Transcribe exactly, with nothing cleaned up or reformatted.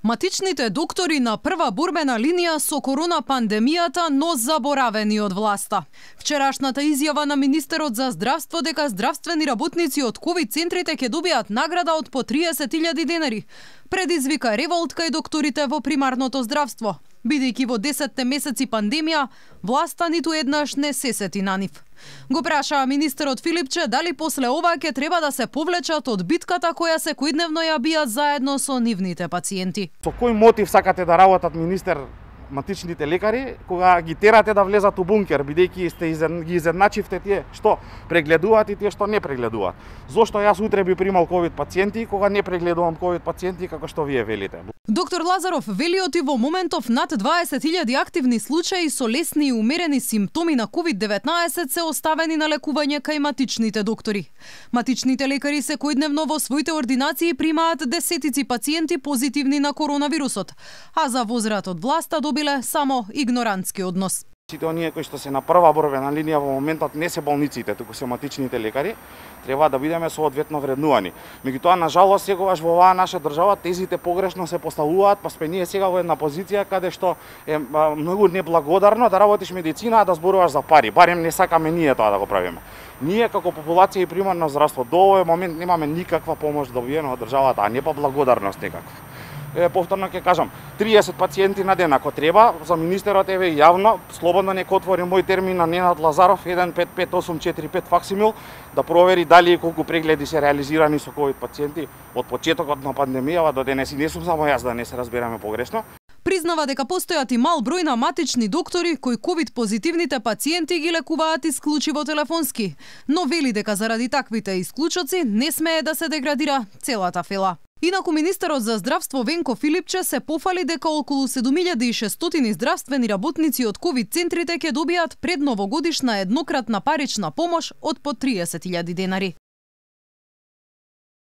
Матичните доктори на прва борбена линија со корона пандемијата, но заборавени од власта. Вчерашната изјава на министерот за здравство дека здравствени работници од ковид центрите ќе добијат награда од по триесет илјади денари предизвика револт кај докторите во примарното здравство. Бидејќи во десетте месеци пандемија, власта ниту еднаш не се сети на нив. Го прашаа министерот Филипче дали после ова ќе треба да се повлечат од битката која секојдневно ја бијат заедно со нивните пациенти. Со кој мотив сакате да работат, министер, матичните лекари, кога ги терате да влезат у бункер, бидејќи сте ги изедначивте тие што прегледуваат и тие што не прегледуваат? Зошто јас утре би примал ковид пациенти кога не прегледувам ковид пациенти како што вие велите? Доктор Лазаров вели оти во моментов над дваесет илјади активни случаи со лесни и умерени симптоми на ковид деветнаесет се оставени на лекување кај матичните доктори. Матичните лекари секојдневно во своите ординации примаат десетици пациенти позитивни на коронавирусот, а за возрат од власта добиле само игнорантски однос. Сите оние кои што се на прва борбена линија во моментот не се болниците, туку се матичните лекари, треба да бидеме соодветно вреднувани. Меѓутоа, на жалост, сегогаш во оваа наша држава тезите погрешно се поставуваат, па сме ние сега во една позиција каде што е многу неблагодарно да работиш медицина, а да зборуваш за пари. Барем не сакаме ние тоа да го правиме. Ние како популација и примарно здравство до овој момент немаме никаква помош добиена од државата, а не па благодарност некаква. Е, повторно ќе кажам, триесет пациенти на ден ако треба, за министерот еве јавно, слободно нека отвори мој термин на Ненад Лазаров еден пет пет осум четири пет факсимил да провери дали и колку прегледи се реализирани со ковид пациенти од почетокот на пандемијава до денес, и не сум само јас, да не се разбереме погрешно. Признава дека постојат и мал број на матични доктори кои ковид позитивните пациенти ги лекуваат исклучиво телефонски, но вели дека заради таквите исклучоци не смее да се деградира целата фела. Инаку министерот за здравство Венко Филипче се пофали дека околу седум илјади и шестстотини здравствени работници од ковид центрите ќе добијат предновогодишна еднократна парична помош од по триесет илјади денари.